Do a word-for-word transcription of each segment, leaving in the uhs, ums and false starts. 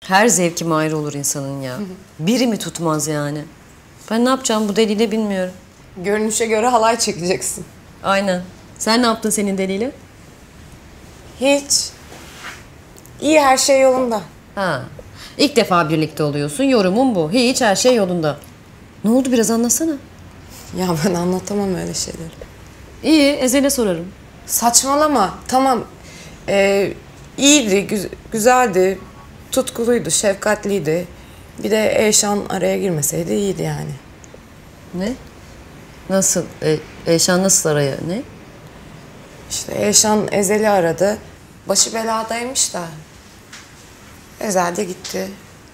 Her zevkim ayrı olur insanın ya. Biri mi tutmaz yani? Ben ne yapacağım bu deliyle bilmiyorum. Görünüşe göre halay çekeceksin. Aynen. Sen ne yaptın senin deliyle? Hiç. İyi, her şey yolunda. Ha. İlk defa birlikte oluyorsun. Yorumun bu. Hiç her şey yolunda. Ne oldu biraz anlatsana. Ya ben anlatamam öyle şeyleri. İyi, Ezel'e sorarım. Saçmalama. Tamam. Ee, iyiydi, güz güzeldi, tutkuluydu, şefkatliydi. Bir de Eyşan araya girmeseydi iyiydi yani. Ne? Nasıl? E, Eyşan nasıl araya? Ne? İşte Eyşan Ezel'i aradı. Başı beladaymış da. Ezel de gitti.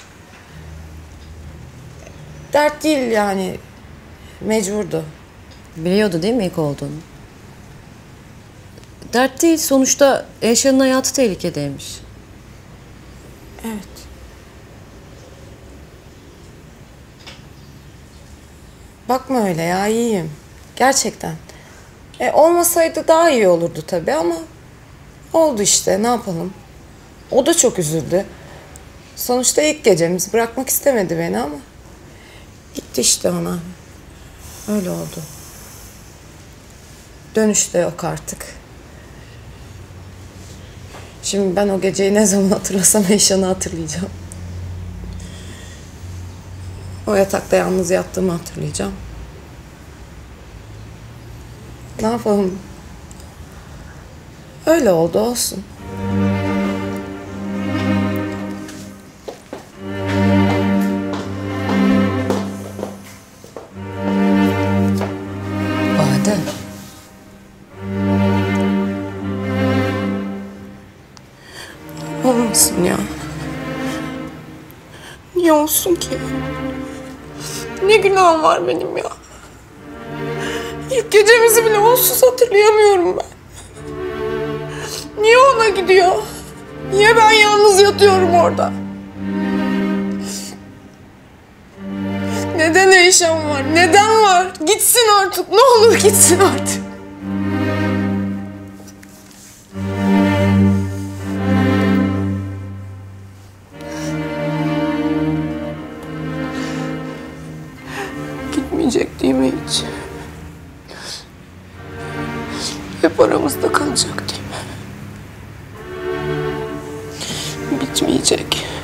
Dert değil yani. Mecburdu. Biliyordu değil mi ilk olduğunu? Dert değil. Sonuçta Eyşan'ın hayatı tehlikedeymiş. Evet. Bakma öyle ya, iyiyim. Gerçekten. E, olmasaydı daha iyi olurdu tabii ama oldu işte, ne yapalım. O da çok üzüldü. Sonuçta ilk gecemiz, bırakmak istemedi beni ama gitti işte ona. Öyle oldu. Dönüş de yok artık. Şimdi ben o geceyi ne zaman hatırlasam Eyşan'ı hatırlayacağım. O yatakta yalnız yattığımı hatırlayacağım. Ne yapalım? Öyle oldu, olsun. Bade. Olmasın ya. Niye olsun ki? Ne günahım var benim ya? İlk gecemizi bile onsuz hatırlayamıyorum ben. Niye ona gidiyor? Niye ben yalnız yatıyorum orada? Neden Eyşan var? Neden var? Gitsin artık. Ne olur gitsin artık. Gitmeyecek değil mi hiç? Hep aramızda kalacak değil mi? Bitmeyecek.